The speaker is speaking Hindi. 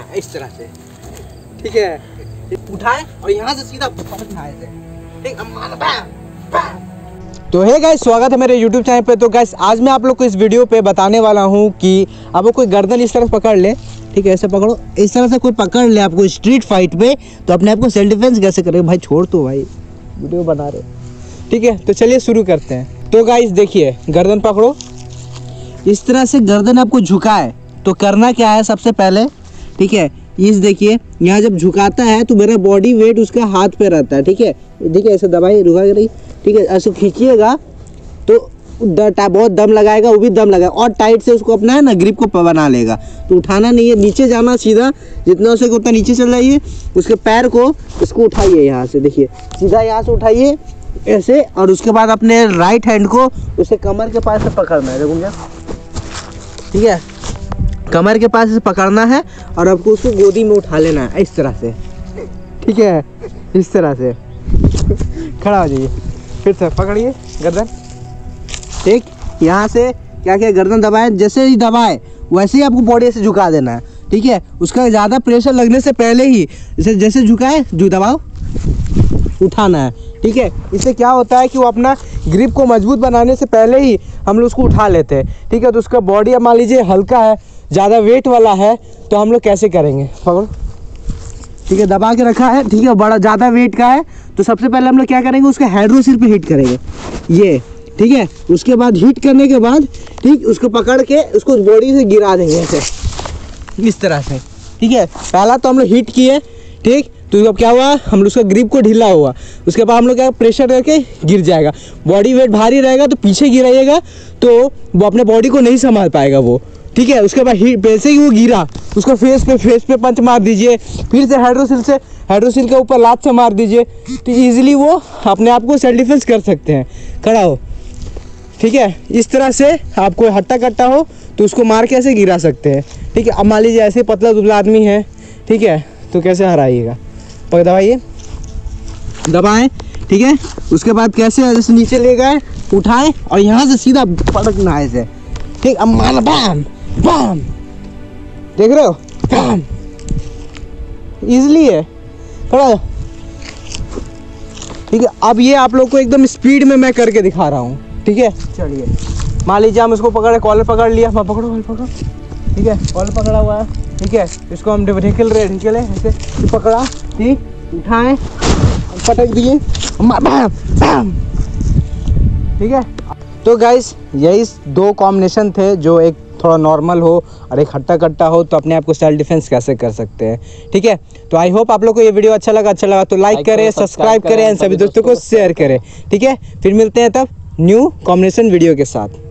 है इस तरह से, ठीक है। उठाए और यहाँ से सीधा पटकना है ऐसे, ठीक है। तो हे गाइस, स्वागत है मेरे YouTube चैनल पे। तो गाइस आज मैं आप लोग को इस वीडियो पे बताने वाला हूँ कि आपको कोई गर्दन इस तरह पकड़ ले, ठीक है, ऐसे पकड़ो, इस तरह से कोई पकड़ ले आपको स्ट्रीट फाइट पे, तो अपने आप को सेल्फ डिफेंस कैसे करेगा। भाई छोड़ तो भाई, वीडियो बना रहे, ठीक है। तो चलिए शुरू करते हैं। तो गाइस देखिए, गर्दन पकड़ो, इस तरह से गर्दन आपको झुकाए तो करना क्या है सबसे पहले, ठीक है। इस देखिए यहाँ जब झुकाता है तो मेरा बॉडी वेट उसका हाथ पे रहता है, ठीक है। देखिए ऐसे दबाइए, रुका रही, ठीक है। ऐसे खींचिएगा तो बहुत दम लगाएगा, वो भी दम लगाएगा और टाइट से उसको अपना है ना ग्रिप को बना लेगा। तो उठाना नहीं है, नीचे जाना सीधा, जितना हो सके उतना नीचे चल जाइए। उसके पैर को इसको उठाइए, यहाँ से देखिए सीधा यहाँ से उठाइए ऐसे, और उसके बाद अपने राइट हैंड को उसके कमर के पास से पकड़ना है, देखूँगा, ठीक है। कमर के पास से पकड़ना है और आपको उसको गोदी में उठा लेना है इस तरह से, ठीक है। इस तरह से खड़ा हो जाइए, फिर से पकड़िए गर्दन, ठीक। यहाँ से क्या क्या गर्दन दबाए, जैसे ही दबाए वैसे ही आपको बॉडी से झुका देना है, ठीक है। उसका ज़्यादा प्रेशर लगने से पहले ही जैसे झुकाए जो दबाओ उठाना है, ठीक है। इससे क्या होता है कि वो अपना ग्रिप को मजबूत बनाने से पहले ही हम लोग उसको उठा लेते हैं, ठीक है। तो उसका बॉडी अब मान लीजिए हल्का है, ज़्यादा वेट वाला है, तो हम लोग कैसे करेंगे, पकड़ो, ठीक है, दबा के रखा है, ठीक है। बड़ा ज़्यादा वेट का है तो सबसे पहले हम लोग क्या करेंगे, उसके हाइड्रोसिल पे हिट करेंगे, ये, ठीक है। उसके बाद हिट करने के बाद, ठीक, उसको पकड़ के उसको बॉडी से गिरा देंगे ऐसे इस तरह से, ठीक है। पहला तो हम लोग हिट किए, ठीक। तो अब क्या हुआ, हम लोग उसका ग्रिप को ढीला हुआ, उसके बाद हम लोग क्या प्रेशर करके गिर जाएगा। बॉडी वेट भारी रहेगा तो पीछे गिराइएगा तो वो अपने बॉडी को नहीं संभाल पाएगा वो, ठीक है। उसके बाद वैसे ही वो गिरा, उसको फेस पे पंच मार दीजिए, फिर से हाइड्रोसिल के ऊपर लात से मार दीजिए, तो इजीली वो अपने आप को सेल्फ डिफेंस कर सकते हैं। खड़ा हो, ठीक है। इस तरह से आपको हट्टा कट्टा हो तो उसको मार के ऐसे गिरा सकते हैं, ठीक है। अब मान लीजिए ऐसे पतला दुबला आदमी है, ठीक है, तो कैसे हराइएगा, दबाइए, दबाएं, ठीक है। उसके बाद कैसे जैसे नीचे ले गए, उठाएं और यहाँ से सीधा पटकना है ऐसे, ठीक। अब मार, बम बम, देख रहे हो, बम, इजली है, थोड़ा, ठीक है। अब ये आप लोग को एकदम स्पीड में मैं करके दिखा रहा हूँ, ठीक है। चलिए मान लीजिए हम इसको पकड़े, कॉलर पकड़ लिया, पकड़ो, ठीक है, कॉलर पकड़ा हुआ है, ठीक है। इसको हम ढकेले ऐसे पकड़ा, ठीक, उठाएं, पटक दिए, ठीक है। तो गाइस यही दो कॉम्बिनेशन थे, जो एक थोड़ा नॉर्मल हो और एक हट्टा कट्टा हो, तो अपने आप को सेल्फ डिफेंस कैसे कर सकते हैं, ठीक है। तो आई होप आप लोग को ये वीडियो अच्छा लगा तो लाइक करें, सब्सक्राइब करें, सभी दोस्तों को शेयर करें, ठीक है। फिर मिलते हैं तब न्यू कॉम्बिनेशन वीडियो के साथ।